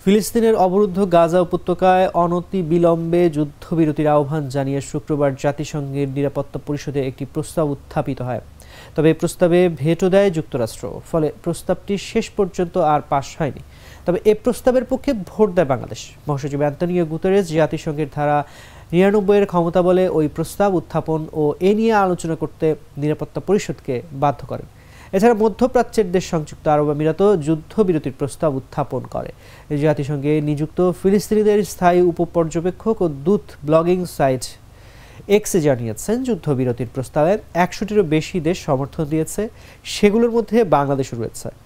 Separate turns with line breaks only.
ফিলিস্তিনের অবরুদ্ধ গাজা উপত্যকায় অনতিবিলম্বে যুদ্ধবিরতির আহ্বান জানিয়ে শুক্রবার জাতিসংঘের নিরাপত্তা পরিষদে একটি প্রস্তাব উত্থাপিত হয়। তবে এই প্রস্তাবে ভেটো দেয় যুক্তরাষ্ট্র, ফলে প্রস্তাবটি শেষ পর্যন্ত আর পাস হয়নি। তবে এই প্রস্তাবের পক্ষে ভোট দেয় বাংলাদেশ। মহাসচিব অ্যান্টনিও গুতেরেস জাতিসংঘের ধারা ৯৯-এর ক্ষমতা বলে ওই প্রস্তাব উত্থাপন ও এ নিয়ে আলোচনা করতে নিরাপত্তা পরিষদকে বাধ্য করেন। এছাড়া মধ্যপ্রাচ্যের দেশ সংযুক্ত আরব আমিরাতও যুদ্ধবিরতির প্রস্তাব উত্থাপন করে। জাতিসংঘে নিযুক্ত ফিলিস্তিনিদের স্থায়ী উপপর্যবেক্ষক ও দূত ব্লগিং সাইট এক্সে জানিয়েছেন, যুদ্ধবিরতির প্রস্তাবে ১০০টিরও বেশি দেশ সমর্থন দিয়েছে, সেগুলোর মধ্যে বাংলাদেশও রয়েছে।